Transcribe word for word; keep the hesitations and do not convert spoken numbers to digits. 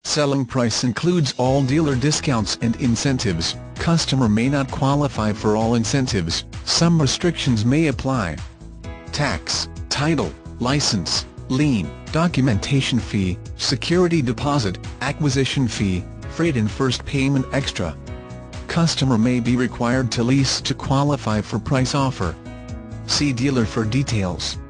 Selling price includes all dealer discounts and incentives. Customer may not qualify for all incentives, some restrictions may apply. Tax, title, license, lien, documentation fee, security deposit, acquisition fee, freight and first payment extra. Customer may be required to lease to qualify for price offer. See dealer for details.